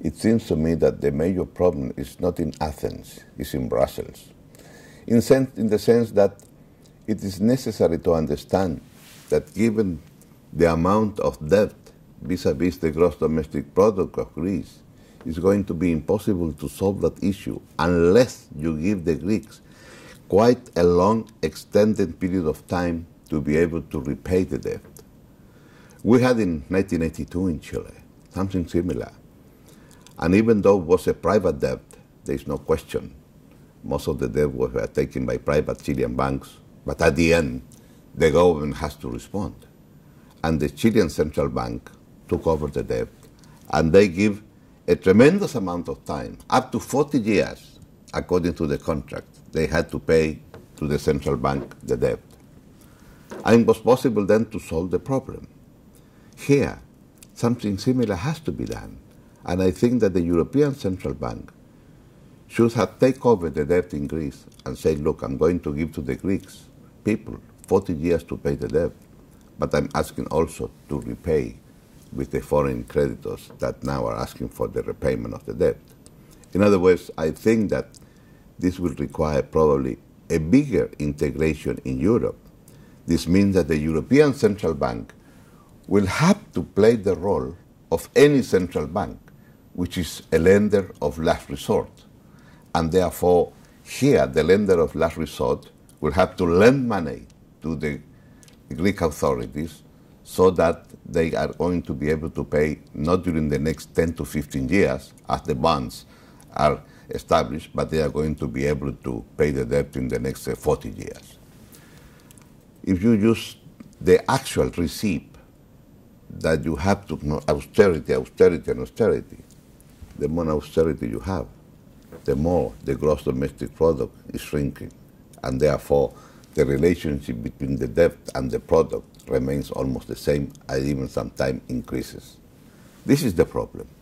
It seems to me that the major problem is not in Athens, it's in Brussels. In the sense that it is necessary to understand that given the amount of debt vis-à-vis the gross domestic product of Greece, it's going to be impossible to solve that issue unless you give the Greeks quite a long, extended period of time to be able to repay the debt. We had in 1982 in Chile something similar. And even though it was a private debt, there is no question. Most of the debt was taken by private Chilean banks, but at the end, the government has to respond. And the Chilean Central Bank took over the debt, and they give a tremendous amount of time, up to 40 years, according to the contract. They had to pay to the central bank the debt. And it was possible then to solve the problem. Here, something similar has to be done. And I think that the European Central Bank should have taken over the debt in Greece and say, look, I'm going to give to the Greeks people 40 years to pay the debt, but I'm asking also to repay with the foreign creditors that now are asking for the repayment of the debt. In other words, I think that this will require probably a bigger integration in Europe. This means that the European Central Bank will have to play the role of any central bank, which is a lender of last resort. And therefore, here, the lender of last resort will have to lend money to the Greek authorities so that they are going to be able to pay not during the next 10 to 15 years, as the bonds are established, but they are going to be able to pay the debt in the next 40 years. If you use the actual receipt that you have to know austerity, austerity, and austerity, the more austerity you have, the more the gross domestic product is shrinking, and therefore the relationship between the debt and the product remains almost the same, and even sometimes increases. This is the problem.